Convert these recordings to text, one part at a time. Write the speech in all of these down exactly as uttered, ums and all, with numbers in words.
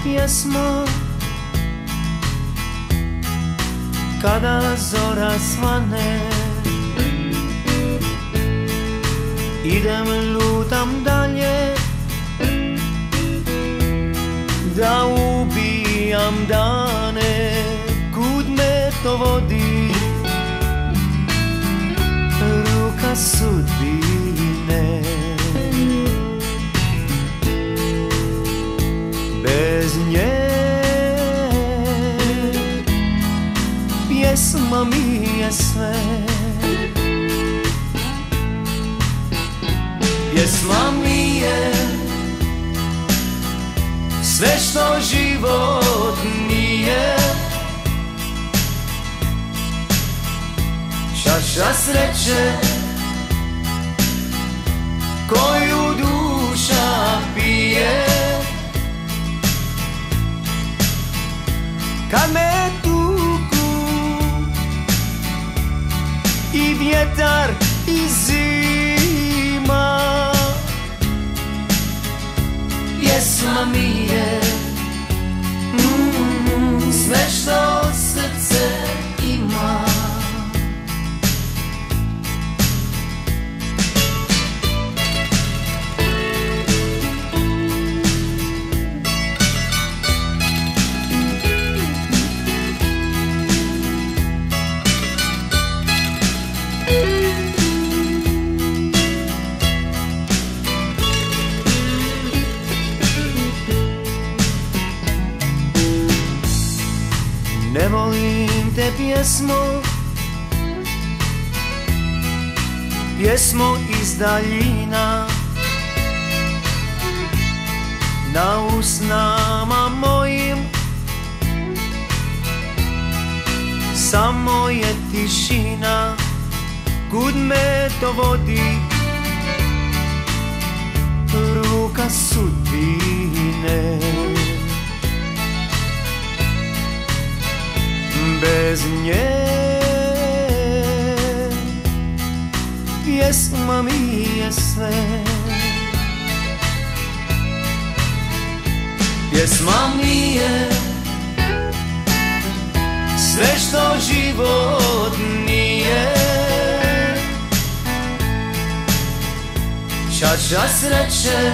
pjesmo kada zora svane. Idem, lutam dalje da ubijam dane, kud me to vodi ruka sudbine. Bez nje pjesma mi je sve. Pjesma mi je sve što život nije. Čaša sreće koju duša pije. Kad me tuku i vjetar i zima, pjesma mi je mm, sve što srce ima. Ne volim te pjesmo, pjesmo iz daljina. Na usnama mojim samo je tišina, kud me to vodi ruka sudbine. Bez nje pjesma mi je sve. Pjesma mi je sve što život nije. Čaša sreće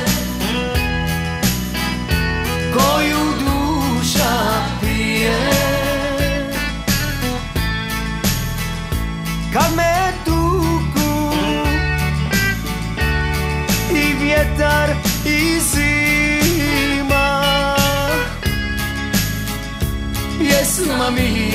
koju duša pije. Kad me tuku i vjetar i zima, pjesma mi